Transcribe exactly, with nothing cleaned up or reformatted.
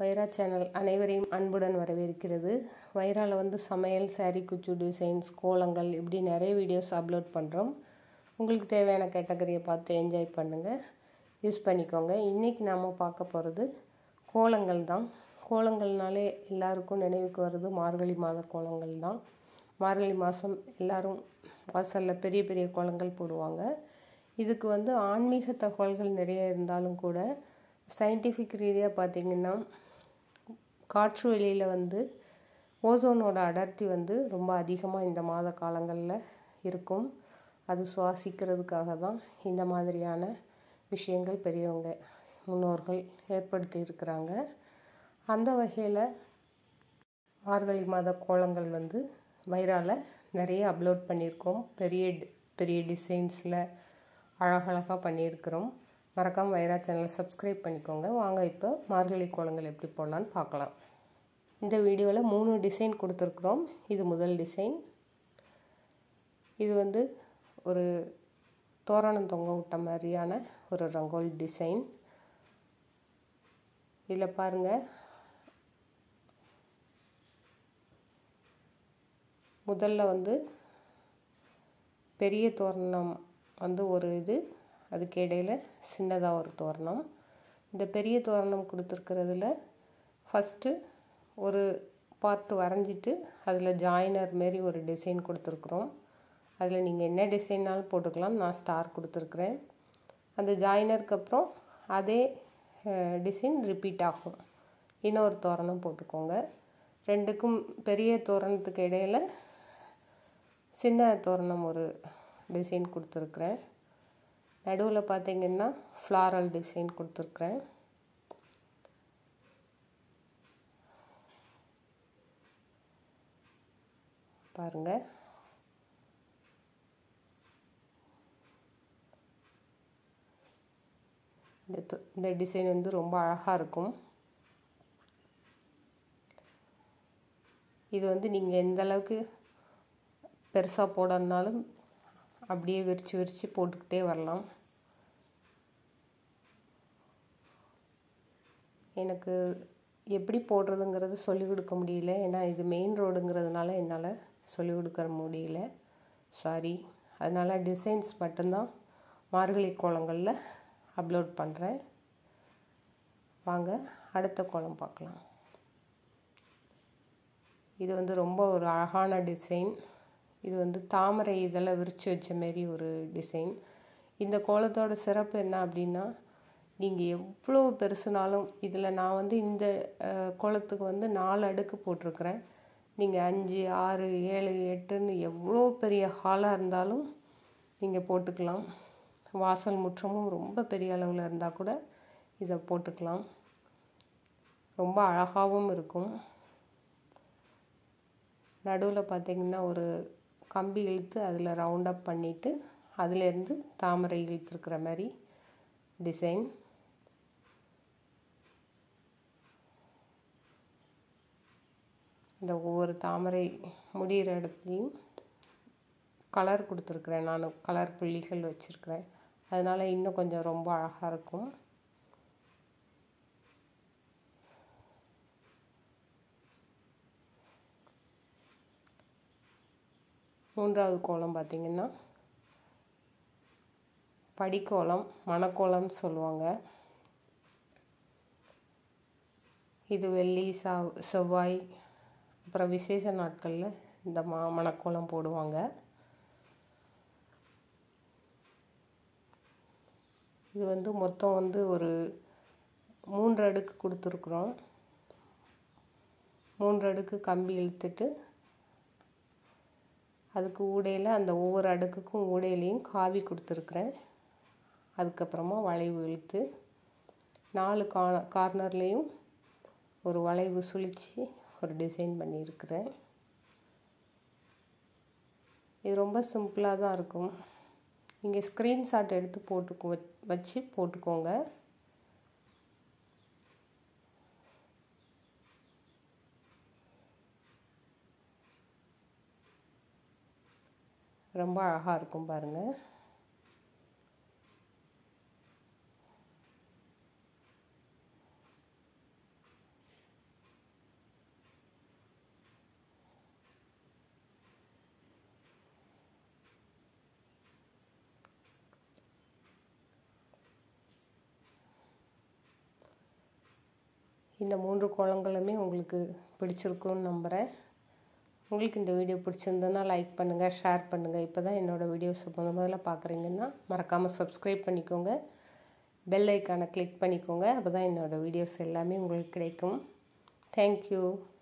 வைரா channel அனைவரையும் அன்புடன் வரவேற்கிறது. வைராவில் வந்து சமையல், சாரீ குச்சு டிசைன்ஸ், கோலங்கள் இப்படி நிறைய வீடியோஸ் அப்லோட் பண்ணுறோம். உங்களுக்கு தேவையான கேட்டகரியை பார்த்து என்ஜாய் பண்ணுங்கள், யூஸ் பண்ணிக்கோங்க. இன்றைக்கி நாம் பார்க்க போகிறது கோலங்கள் தான். கோலங்கள்னாலே எல்லாருக்கும் நினைவுக்கு வருது மார்கழி மாத கோலங்கள் தான். மார்கழி மாதம் எல்லோரும் வாசலில் பெரிய பெரிய கோலங்கள் போடுவாங்க. இதுக்கு வந்து ஆன்மீக தகவல்கள் நிறைய இருந்தாலும் கூட சயின்டிஃபிக் ரீதியாக பார்த்திங்கன்னா காற்று வெளியில் வந்து ஓசோனோட அடர்த்தி வந்து ரொம்ப அதிகமாக இந்த மாத காலங்களில் இருக்கும். அது சுவாசிக்கிறதுக்காக தான் இந்த மாதிரியான விஷயங்கள் பெரியவங்க முன்னோர்கள் ஏற்படுத்தி இருக்கிறாங்க. அந்த வகையில் மார்கழி மாத கோலங்கள் வந்து வைராவில் நிறைய அப்லோட் பண்ணியிருக்கோம். பெரிய பெரிய டிசைன்ஸில் அழகழகாக பண்ணியிருக்கிறோம். மறக்காமல் வைரா சேனலை சப்ஸ்கிரைப் பண்ணிக்கோங்க. வாங்க இப்போ மார்கழி கோலங்கள் எப்படி போடலான்னு பார்க்கலாம். இந்த வீடியோவில் மூணு டிசைன் கொடுத்துருக்குறோம். இது முதல் டிசைன். இது வந்து ஒரு தோரணம் தொங்க விட்ட மாதிரியான ஒரு ரங்கோலி டிசைன். இதில் பாருங்கள், முதல்ல வந்து பெரிய தோரணம் வந்து ஒரு இது, அதுக்கு இடையில் சின்னதாக ஒரு தோரணம். இந்த பெரிய தோரணம் கொடுத்துருக்கிறதுல ஃபஸ்ட்டு ஒரு பார்ட்டு வரைஞ்சிட்டு அதில் ஜாயினர் மாரி ஒரு டிசைன் கொடுத்துருக்குறோம். அதில் நீங்கள் என்ன டிசைன்னாலும் போட்டுக்கலாம். நான் ஸ்டார் கொடுத்துருக்குறேன். அந்த ஜாயினருக்கு அப்புறம் அதே டிசைன் ரிப்பீட் ஆகும். இன்னொரு தோரணம் போட்டுக்கோங்க. ரெண்டுக்கும் பெரிய தோரணத்துக்கு இடையில் சின்ன தோரணம் ஒரு டிசைன் கொடுத்துருக்குறேன். நடுவில் பார்த்திங்கன்னா ஃப்ளாரல் டிசைன் கொடுத்துருக்குறேன். பாருங்கள், இந்த இந்த டிசைன் வந்து ரொம்ப அழகாக இருக்கும். இது வந்து நீங்கள் எந்த அளவுக்கு பெருசாக போடணுன்னாலும் அப்படியே விரித்து விரித்து போட்டுக்கிட்டே வரலாம். எனக்கு எப்படி போடுறதுங்கிறது சொல்லிக் கொடுக்க முடியல. ஏன்னா இது மெயின் ரோடுங்கிறதுனால என்னால் சொல்லிக் கொடுக்க முடியல, சாரி. அதனால் டிசைன்ஸ் மட்டும்தான் மார்கழி கோலங்களில் அப்லோட் பண்ணுறேன். வாங்க அடுத்த கோலம் பார்க்கலாம். இது வந்து ரொம்ப ஒரு அழகான டிசைன். இது வந்து தாமரை இதெல்லாம் விரித்து வச்ச மாரி ஒரு டிசைன். இந்த கோலத்தோட சிறப்பு என்ன அப்படின்னா, நீங்கள் எவ்வளோ பெருசுனாலும் இதில் நான் வந்து இந்த கோலத்துக்கு வந்து நாலு அடுக்கு போட்டிருக்கிறேன். நீங்கள் அஞ்சு, ஆறு, ஏழு, எட்டுன்னு எவ்வளோ பெரிய ஹாலாக இருந்தாலும் நீங்கள் போட்டுக்கலாம். வாசல் முற்றமும் ரொம்ப பெரிய அளவில் இருந்தால் கூட இதை போட்டுக்கலாம். ரொம்ப அழகாகவும் இருக்கும். நடுவில் பார்த்திங்கன்னா ஒரு கம்பி இழுத்து அதில் ரவுண்ட் அப் பண்ணிவிட்டு அதிலேருந்து தாமரை இழுத்துருக்கிற மாதிரி டிசைன். இந்த ஒவ்வொரு தாமரை முடிகிற இடத்துலையும் கலர் கொடுத்துருக்குறேன். நான் கலர் புள்ளிகள் வச்சுருக்கிறேன். அதனால் இன்னும் கொஞ்சம் ரொம்ப அழகாக இருக்கும். மூன்றாவது கோலம் பார்த்திங்கன்னா படிக்கோலம், மணக்கோலம்னு சொல்லுவாங்க. இது வெள்ளி, சாவ் செவ்வாய் அப்புறம் விசேஷ நாட்களில் இந்த மா மணக்கோலம் போடுவாங்க. இது வந்து மொத்தம் வந்து ஒரு மூன்று அடுக்கு கொடுத்துருக்குறோம். மூன்று அடுக்கு கம்பி இழுத்துட்டு அதுக்கு ஊடையில் அந்த ஒவ்வொரு அடுக்குக்கும் ஊடையிலையும் காவி கொடுத்துருக்குறேன். அதுக்கப்புறமா வளைவு இழுத்து நாலு கா கார்னர்லேயும் ஒரு வளைவு சுழித்து ஒரு டிசைன் பண்ணியிருக்கிறேன். இது ரொம்ப சிம்பிளாக தான் இருக்கும். நீங்கள் ஸ்க்ரீன்ஷாட் எடுத்து போட்டு வச்சு போட்டுக்கோங்க. ரொம்ப அழகாக இருக்கும் பாருங்கள். இந்த மூன்று கோலங்களுமே உங்களுக்கு பிடிச்சிருக்கும்னு நம்புகிறேன். உங்களுக்கு இந்த வீடியோ பிடிச்சிருந்ததுன்னா லைக் பண்ணுங்கள், ஷேர் பண்ணுங்கள். இப்போ தான் என்னோடய வீடியோஸை முதல் முதல்ல பார்க்குறீங்கன்னா மறக்காமல் சப்ஸ்கிரைப் பண்ணிக்கோங்க. பெல் ஐக்கானை கிளிக் பண்ணிக்கோங்க. அப்போ தான் என்னோடய வீடியோஸ் எல்லாமே உங்களுக்கு கிடைக்கும். தேங்க்யூ.